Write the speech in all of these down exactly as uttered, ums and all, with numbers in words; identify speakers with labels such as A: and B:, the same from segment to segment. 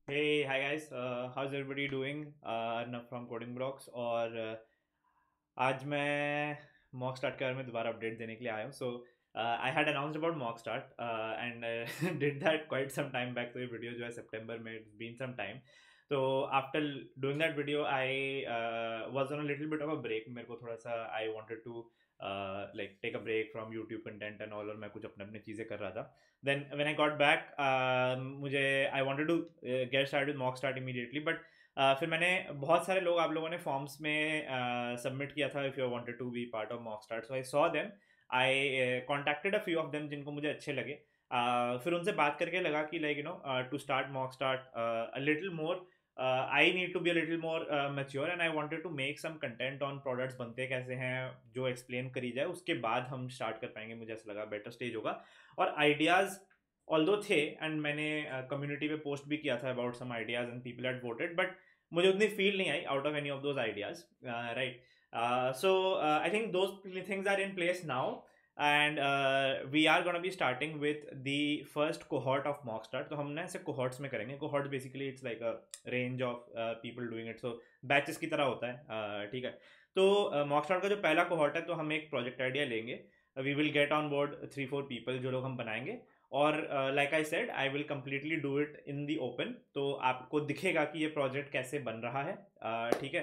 A: Hey, hi guys. Uh, how's everybody doing? Uh, Arnav from Coding Blocks और uh, आज मैं mock start के बारे में दोबारा अपडेट देने के लिए आया हूँ. So I had announced about mock start and did that quite some time back. तो ये वीडियो जो है सितंबर में, इट्स बीन सम टाइम. तो after doing that video I was on a little bit of a break. मेरे को थोड़ा सा I wanted to like take a break from YouTube content and all, और मैं कुछ अपने अपने चीज़ें कर रहा था. Then when I got back, मुझे I wanted to get start with mock start immediately. But Uh, फिर मैंने बहुत सारे लोग आप लोगों ने फॉर्म्स में सबमिट uh, किया था if you wanted to be part of mock start. So I saw them. I contacted a few of them जिनको मुझे अच्छे लगे. uh, फिर उनसे बात करके लगा कि like you know to start mock start a little more, I need to be a little more mature and I wanted to make some content on products बनते कैसे हैं जो एक्सप्लेन करी जाए. उसके बाद हम स्टार्ट कर पाएंगे. मुझे ऐसा लगा बेटर स्टेज होगा. और आइडियाज़ ऑल्दो थे एंड मैंने कम्युनिटी uh, पे पोस्ट भी किया था about some ideas and people had voted. But मुझे उतनी फील नहीं आई out of any of those ideas. Right. So I think those things are in place now and we are gonna be starting with the first cohort of mock start. तो हम ना ऐसे cohorts में करेंगे. Cohort basically it's like a range of people doing it. So batches की तरह होता है. uh, ठीक है. तो मॉक uh, स्टार्ट का जो पहला कोहॉर्ट है, तो हम एक प्रोजेक्ट आइडिया लेंगे. We will get on board three four people जो लोग हम बनाएंगे. और like I said, I will completely do it in the open. तो आपको दिखेगा कि ये प्रोजेक्ट कैसे बन रहा है. uh, ठीक है.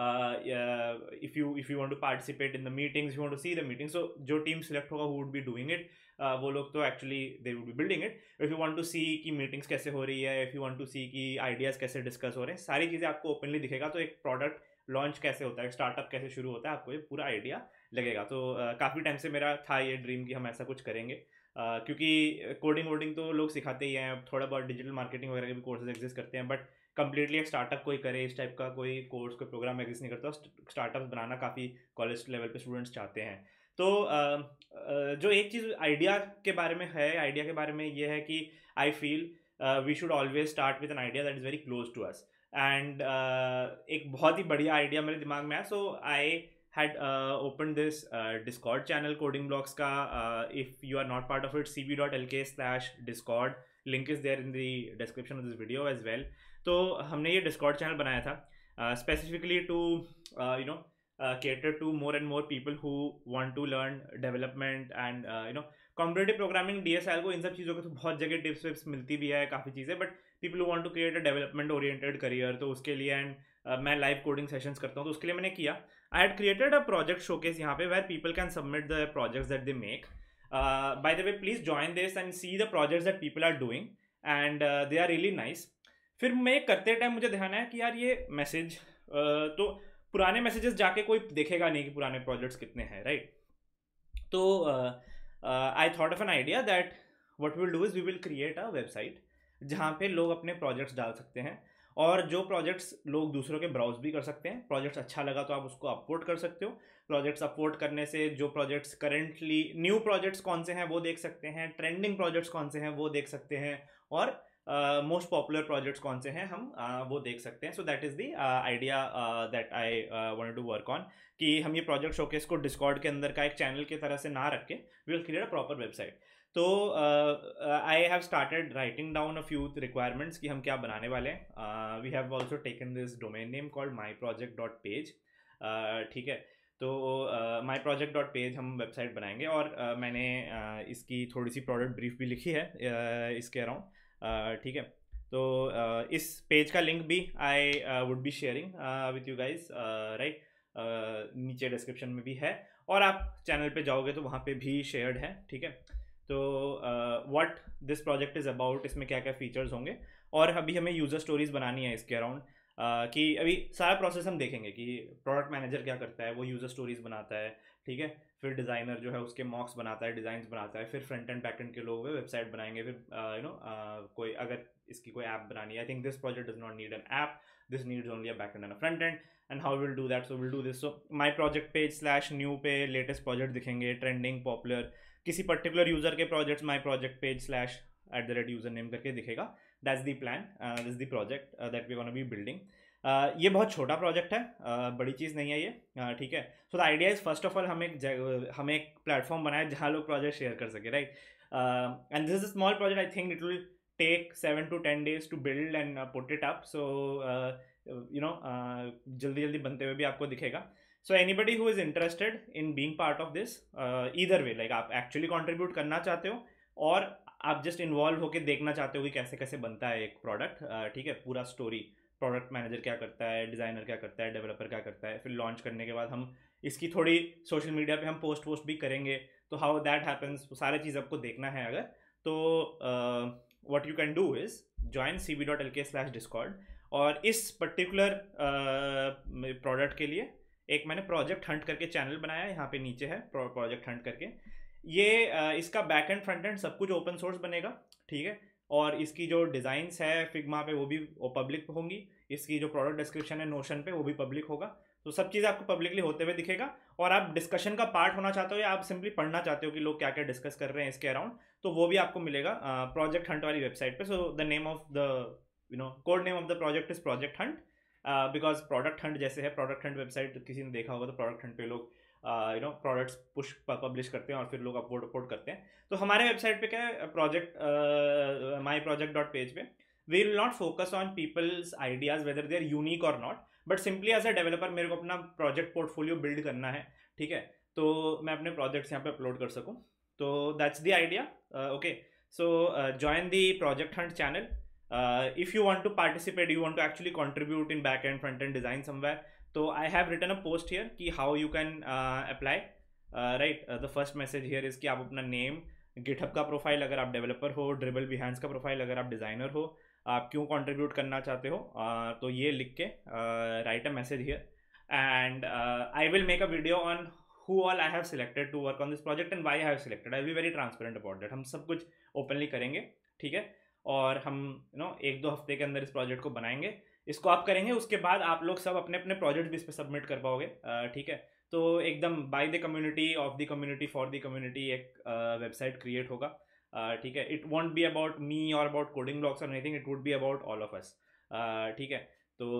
A: If you if you want to participate in the meetings, you want to see the meeting, so जो टीम सिलेक्ट होगा who would be doing it, वो लोग तो actually they would be building it. If you want to see कि meetings कैसे हो रही है, if you want to see कि आइडियाज़ कैसे डिस्कस हो रहे हैं, सारी चीज़ें आपको ओपनली दिखेगा. तो एक प्रोडक्ट लॉन्च कैसे होता है, स्टार्टअप कैसे शुरू होता है, आपको ये पूरा आइडिया लगेगा. तो uh, काफ़ी टाइम से मेरा था ये ड्रीम कि हम ऐसा कुछ करेंगे. Uh, क्योंकि कोडिंग वोडिंग तो लोग सिखाते ही हैं. थोड़ा बहुत डिजिटल मार्केटिंग वगैरह के भी कोर्सेज एग्जिस्ट करते हैं. बट कम्प्लीटली एक स्टार्टअप कोई करे इस टाइप का कोई कोर्स, कोई प्रोग्राम एग्जिस्ट नहीं करता. स्टार्टअप बनाना काफ़ी कॉलेज लेवल पे स्टूडेंट्स चाहते हैं. तो uh, uh, जो एक चीज़ आइडिया के बारे में है, आइडिया के बारे में ये है कि I feel we should always start with an idea that is very close to us. And एक बहुत ही बढ़िया आइडिया मेरे दिमाग में है. सो आई had uh, opened this uh, Discord channel Coding Blocks का. uh, if you are not part of it, cb.lk slash discord, link is there in the description of this video as well. तो हमने ये Discord channel बनाया था uh, specifically to uh, you know uh, cater to more and more people who want to learn development and uh, you know competitive programming, D S L को, इन सब चीज़ों को तो बहुत जगह टिप्स विप्स मिलती भी है, काफ़ी चीज़ें. But people want to create a development oriented career, तो उसके लिए एंड uh, मैं लाइव कोडिंग सेशंस करता हूँ, तो उसके लिए मैंने किया. I had created a project showcase यहाँ पे where people can submit the projects that they make. By the way, please join this and see the projects that people are doing and they are really nice. फिर मैं करते time मुझे ध्यान आया कि यार ये मैसेज uh, तो पुराने मैसेजेस जाके कोई देखेगा नहीं कि पुराने प्रोजेक्ट्स कितने हैं, राइट. तो I thought of an idea that what we will do is we will create a website जहाँ पे लोग अपने प्रोजेक्ट्स डाल सकते हैं. और जो प्रोजेक्ट्स लोग दूसरों के ब्राउज भी कर सकते हैं. प्रोजेक्ट्स अच्छा लगा तो आप उसको अपलोड कर सकते हो. प्रोजेक्ट्स अपलोड करने से जो प्रोजेक्ट्स करेंटली न्यू प्रोजेक्ट्स कौन से हैं वो देख सकते हैं, ट्रेंडिंग प्रोजेक्ट्स कौन से हैं वो देख सकते हैं, और मोस्ट पॉपुलर प्रोजेक्ट्स कौन से हैं हम uh, वो देख सकते हैं. So that is the idea that I wanted to work on, कि हम ये प्रोजेक्ट शोकेस को डिस्कॉर्ड के अंदर का एक चैनल की तरह से ना रख के we will create a proper website. तो I have started writing down a few requirements कि हम क्या बनाने वाले हैं. We have also taken this domain name called my project dot page. ठीक है. तो माई प्रोजेक्ट डॉट पेज हम वेबसाइट बनाएंगे. और uh, मैंने uh, इसकी थोड़ी सी प्रोडक्ट ब्रीफ भी लिखी है uh, इसके अराउंड. ठीक है. तो uh, इस पेज का लिंक भी I would be sharing with you guys, right. नीचे डिस्क्रिप्शन में भी है, और आप चैनल पे जाओगे तो वहाँ पे भी शेयर्ड है. ठीक है. तो what this project is about, इसमें क्या क्या फीचर्स होंगे, और अभी हमें यूज़र स्टोरीज बनानी है इसके अराउंड. uh, कि अभी सारा प्रोसेस हम देखेंगे कि प्रोडक्ट मैनेजर क्या करता है, वो यूज़र स्टोरीज बनाता है. ठीक है. फिर डिज़ाइनर जो है उसके मॉक्स बनाता है, डिज़ाइंस बनाता है. फिर फ्रंट एंड बैक एंड के लोग वेबसाइट बनाएंगे. फिर यू नो कोई अगर इसकी कोई ऐप बनानी है, I think this project does not need an app, this needs only a back end and a front end. And how will do that, so will do this. So my project page slash new पे latest project दिखेंगे, trending, popular, किसी particular user के projects my project page slash at the rate user name करके दिखेगा. That's the plan, this the project that we gonna B building. ये बहुत छोटा project है, uh, बड़ी चीज़ नहीं है ये. uh, ठीक है. So the idea is first of all हम एक हम एक प्लेटफॉर्म बनाए जहाँ लोग प्रोजेक्ट शेयर कर सके, right. And this is a small project. I think it will take seven to ten days to build and uh, put it up. So uh, you know uh, जल्दी जल्दी बनते हुए भी आपको दिखेगा. So anybody who is interested in being part of this, uh, either way, like आप actually contribute करना चाहते हो और आप just involve होके देखना चाहते हो कि कैसे कैसे बनता है एक product, ठीक है, पूरा story, प्रोडक्ट मैनेजर क्या करता है, डिज़ाइनर क्या करता है, डेवलपर क्या करता है, फिर लॉन्च करने के बाद हम इसकी थोड़ी सोशल मीडिया पे हम पोस्ट पोस्ट भी करेंगे. तो हाउ दैट हैपन्स, वो सारे चीज़ आपको देखना है अगर तो what you can do is join C V dot L K slash Discord. और इस पर्टिकुलर प्रोडक्ट के लिए एक मैंने प्रोजेक्ट हंट करके चैनल बनाया है, यहाँ पे नीचे है प्रोजेक्ट हंट करके. ये uh, इसका बैक एंड फ्रंट एंड सब कुछ ओपन सोर्स बनेगा, ठीक है. और इसकी जो डिज़ाइंस है फिग्मा पे वो भी पब्लिक होंगी. इसकी जो प्रोडक्ट डिस्क्रिप्शन है नोशन पे वो भी पब्लिक होगा. तो सब चीज़ आपको पब्लिकली होते हुए दिखेगा. और आप डिस्कशन का पार्ट होना चाहते हो या आप सिंपली पढ़ना चाहते हो कि लोग क्या क्या डिस्कस कर रहे हैं इसके अराउंड, तो वो भी आपको मिलेगा प्रोजेक्ट हंट वाली वेबसाइट पे. So the name of the you know code name of the project is project hunt, because product hunt जैसे है, प्रोडक्ट हंट वेबसाइट किसी ने देखा होगा तो प्रोडक्ट हंट पे लोग you know products push publish करते हैं और फिर लोग अपलोड अपलोड करते हैं. तो हमारे वेबसाइट पे क्या है, project my project dot page पे we will not focus on people's ideas whether they are unique और not, but simply as a developer मेरे को अपना प्रोजेक्ट पोर्टफोलियो बिल्ड करना है, ठीक है. तो मैं अपने प्रोजेक्ट्स यहाँ पे अपलोड कर सकूँ. तो that's the idea. Okay, so join the project hunt channel. If you want to participate, you want to actually contribute in back end front end design somewhere, तो I have written a post here कि how you can apply. Right, the first message here is कि आप अपना name, GitHub का profile अगर आप developer हो, dribble Behance का प्रोफाइल अगर आप डिज़ाइनर हो, आप क्यों कंट्रीब्यूट करना चाहते हो, uh, तो ये लिख के write a message here and I will make a video on who all I have selected to work on this project and why I have selected. I will be very transparent about that. हम सब कुछ openly करेंगे, ठीक है. और हम you know एक दो हफ्ते के अंदर इस प्रोजेक्ट को बनाएंगे. इसको आप करेंगे, उसके बाद आप लोग सब अपने अपने प्रोजेक्ट भी इस पर सबमिट कर पाओगे, ठीक है. तो एकदम by the community, of the community, for the community एक वेबसाइट क्रिएट होगा, ठीक है. It won't be about me और अबाउट कोडिंग ब्लॉक्स और anything, it would be about all of us, ठीक है. तो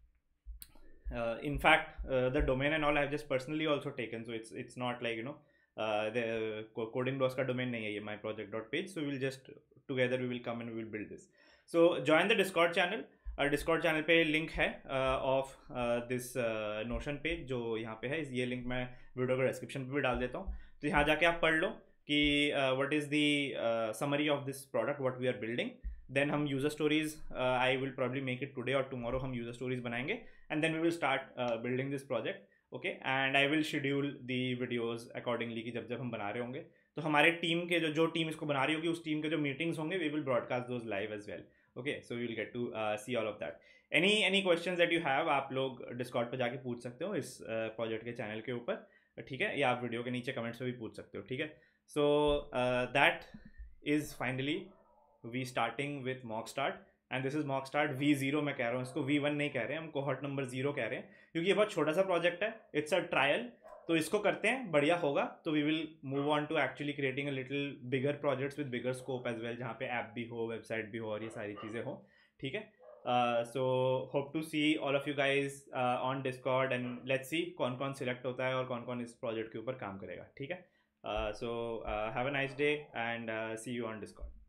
A: Uh, in fact, uh, the domain and all I have just personally also taken, so it's it's not like you know uh, the coding blocks का domain नहीं है ये, my project dot page. So we'll just together we will come and we will build this. So join the Discord channel. uh, Discord channel पे link है uh, of uh, this uh, Notion page जो यहाँ पे है. ये link मैं video के description पे भी डाल देता हूँ. तो यहाँ जाके आप पढ़ लो कि uh, what is the uh, summary of this product, what we are building. Then हम user stories, I will probably make it today और टुमारो हम यूज़र स्टोरीज बनाएंगे and then we will start building this project. Okay, and I will schedule the videos accordingly कि जब जब हम बना रहे होंगे तो हमारे टीम के जो जो टीम इसको बना रही होगी उस टीम के जो मीटिंग्स होंगे we will broadcast those live as well. Okay, so we will get to see all of that. Any any question that you have आप लोग डिस्कॉर्ड पर जाके पूछ सकते हो इस प्रोजेक्ट uh, के चैनल के ऊपर, ठीक है, या आप वीडियो के नीचे कमेंट्स में भी पूछ सकते हो, ठीक है. So that is finally we starting with mock start and this is mock start V zero. मैं कह रहा हूँ इसको वी वन नहीं कह रहे हैं, हम कोहॉर्ट नंबर जीरो कह रहे हैं क्योंकि ये बहुत छोटा सा प्रोजेक्ट है, इट्स अ ट्रायल. तो इसको करते हैं, बढ़िया होगा तो we will move on to actually creating a little bigger projects with bigger scope as well, जहाँ पे ऐप भी हो, वेबसाइट भी हो और ये सारी चीज़ें हो, ठीक है. So hope to see all of you guys on Discord and let's see कौन कौन सिलेक्ट होता है और कौन कौन इस प्रोजेक्ट के ऊपर काम करेगा, ठीक है. So have a nice day and see you on Discord.